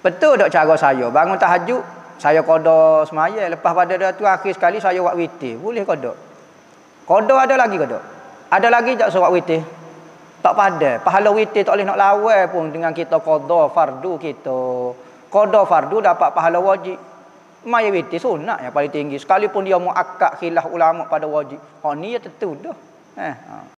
Betul tak cara saya? Bangun tahajud, saya qada semaya, lepas pada tu akhir sekali saya buat witir. Boleh qada? Qada ada lagi qada? Ada lagi tak surat witir? Tak pada. Pahala witir tak boleh nak lawan pun dengan kita qada fardu kita. Qada fardu dapat pahala wajib. Maya witir sunat yang paling tinggi. Sekalipun dia muakkad khilaf ulama pada wajib. Hak ni ya tentu dah.